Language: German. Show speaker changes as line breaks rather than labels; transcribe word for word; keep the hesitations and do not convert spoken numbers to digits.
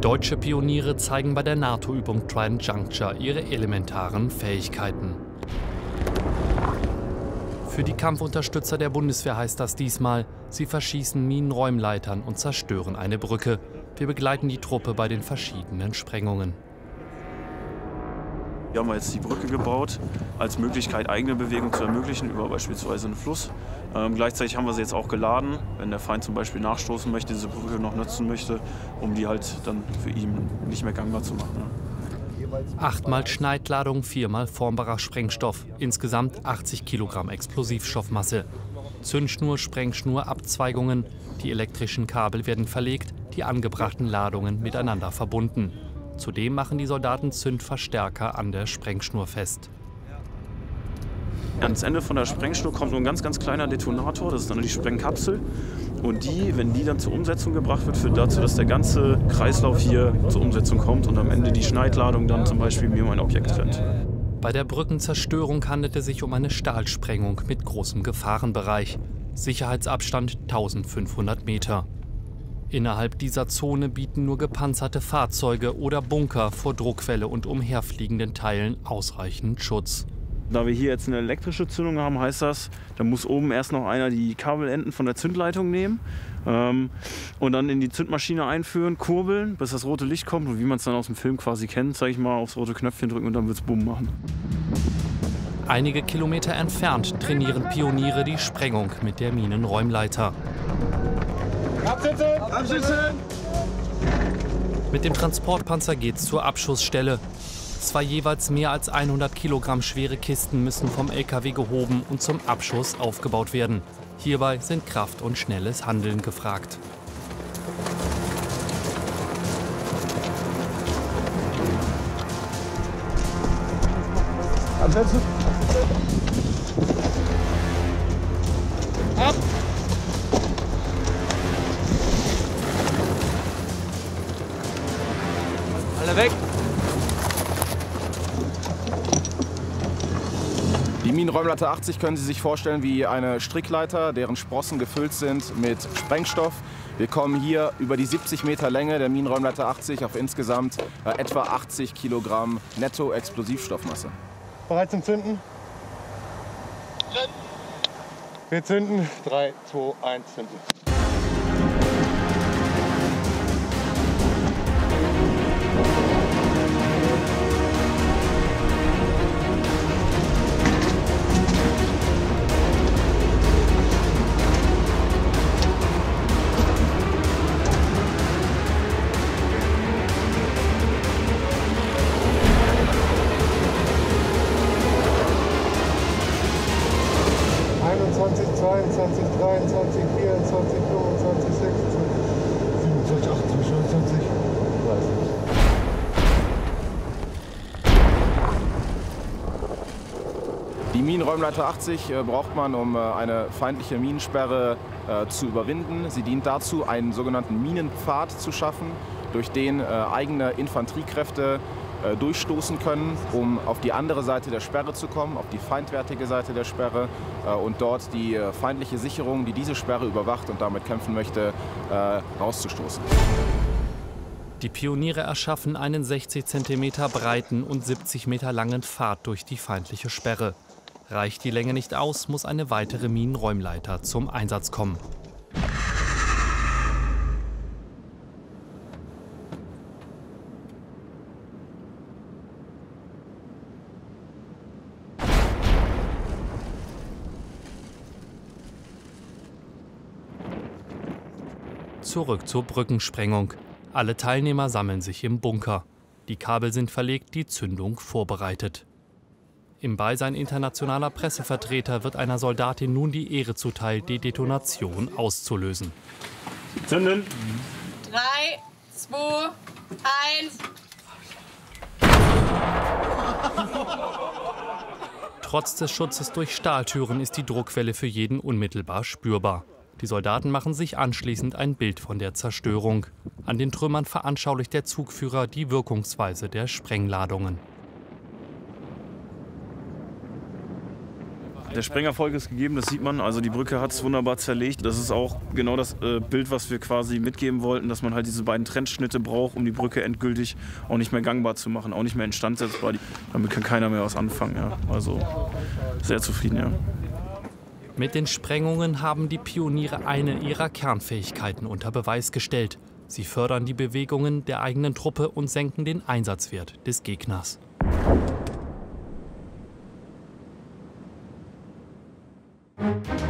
Deutsche Pioniere zeigen bei der NATO-Übung Trident Juncture ihre elementaren Fähigkeiten. Für die Kampfunterstützer der Bundeswehr heißt das diesmal, sie verschießen Minenräumleitern und zerstören eine Brücke. Wir begleiten die Truppe bei den verschiedenen Sprengungen.
Hier haben wir jetzt die Brücke gebaut, als Möglichkeit, eigene Bewegung zu ermöglichen, über beispielsweise einen Fluss. Ähm, gleichzeitig haben wir sie jetzt auch geladen, wenn der Feind zum Beispiel nachstoßen möchte, diese Brücke noch nutzen möchte, um die halt dann für ihn nicht mehr gangbar zu machen.
Achtmal Schneidladung, viermal formbarer Sprengstoff, insgesamt achtzig Kilogramm Explosivstoffmasse. Zündschnur, Sprengschnur, Abzweigungen, die elektrischen Kabel werden verlegt, die angebrachten Ladungen miteinander verbunden. Zudem machen die Soldaten Zündverstärker an der Sprengschnur fest.
Ans Ende von der Sprengschnur kommt nur ein ganz, ganz kleiner Detonator, das ist dann die Sprengkapsel. Und die, wenn die dann zur Umsetzung gebracht wird, führt dazu, dass der ganze Kreislauf hier zur Umsetzung kommt und am Ende die Schneidladung dann zum Beispiel mir um ein Objekt trennt.
Bei der Brückenzerstörung handelt es sich um eine Stahlsprengung mit großem Gefahrenbereich. Sicherheitsabstand eintausendfünfhundert Meter. Innerhalb dieser Zone bieten nur gepanzerte Fahrzeuge oder Bunker vor Druckwelle und umherfliegenden Teilen ausreichend Schutz.
Da wir hier jetzt eine elektrische Zündung haben, heißt das, da muss oben erst noch einer die Kabelenden von der Zündleitung nehmen ähm, und dann in die Zündmaschine einführen, kurbeln, bis das rote Licht kommt und wie man es dann aus dem Film quasi kennt, sage ich mal, aufs rote Knöpfchen drücken und dann wird es Bumm machen.
Einige Kilometer entfernt trainieren Pioniere die Sprengung mit der Minenräumleiter.
Absitzen! Absitzen!
Mit dem Transportpanzer geht's zur Abschussstelle. Zwei jeweils mehr als hundert Kilogramm schwere Kisten müssen vom L K W gehoben und zum Abschuss aufgebaut werden. Hierbei sind Kraft und schnelles Handeln gefragt.
Absetzen! Ab! Alle weg!
Die Minenräumleiter achtzig können Sie sich vorstellen wie eine Strickleiter, deren Sprossen gefüllt sind mit Sprengstoff. Wir kommen hier über die siebzig Meter Länge der Minenräumleiter achtzig auf insgesamt äh, etwa achtzig Kilogramm Netto-Explosivstoffmasse.
Bereit zum Zünden? Zünden! Wir zünden. drei, zwei, eins, zünden. einundzwanzig, zweiundzwanzig, dreiundzwanzig, vierundzwanzig, fünfundzwanzig, sechsundzwanzig, siebenundzwanzig, achtundzwanzig, neunundzwanzig, dreißig.
Die Minenräumleiter achtzig äh, braucht man, um äh, eine feindliche Minensperre äh, zu überwinden. Sie dient dazu, einen sogenannten Minenpfad zu schaffen, durch den äh, eigene Infanteriekräfte äh, durchstoßen können, um auf die andere Seite der Sperre zu kommen, auf die feindwärtige Seite der Sperre äh, und dort die äh, feindliche Sicherung, die diese Sperre überwacht und damit kämpfen möchte, äh, rauszustoßen.
Die Pioniere erschaffen einen sechzig Zentimeter breiten und siebzig Meter langen Pfad durch die feindliche Sperre. Reicht die Länge nicht aus, muss eine weitere Minenräumleiter zum Einsatz kommen. Zurück zur Brückensprengung. Alle Teilnehmer sammeln sich im Bunker. Die Kabel sind verlegt, die Zündung vorbereitet. Im Beisein internationaler Pressevertreter wird einer Soldatin nun die Ehre zuteil, die Detonation auszulösen.
Zünden!
Drei, zwei, eins.
Trotz des Schutzes durch Stahltüren ist die Druckwelle für jeden unmittelbar spürbar. Die Soldaten machen sich anschließend ein Bild von der Zerstörung. An den Trümmern veranschaulicht der Zugführer die Wirkungsweise der Sprengladungen.
Der Sprengerfolg ist gegeben, das sieht man. Also die Brücke hat es wunderbar zerlegt. Das ist auch genau das äh, Bild, was wir quasi mitgeben wollten, dass man halt diese beiden Trennschnitte braucht, um die Brücke endgültig auch nicht mehr gangbar zu machen, auch nicht mehr instandsetzbar. Damit kann keiner mehr was anfangen. Ja. Also sehr zufrieden, ja.
Mit den Sprengungen haben die Pioniere eine ihrer Kernfähigkeiten unter Beweis gestellt. Sie fördern die Bewegungen der eigenen Truppe und senken den Einsatzwert des Gegners.
Thank you.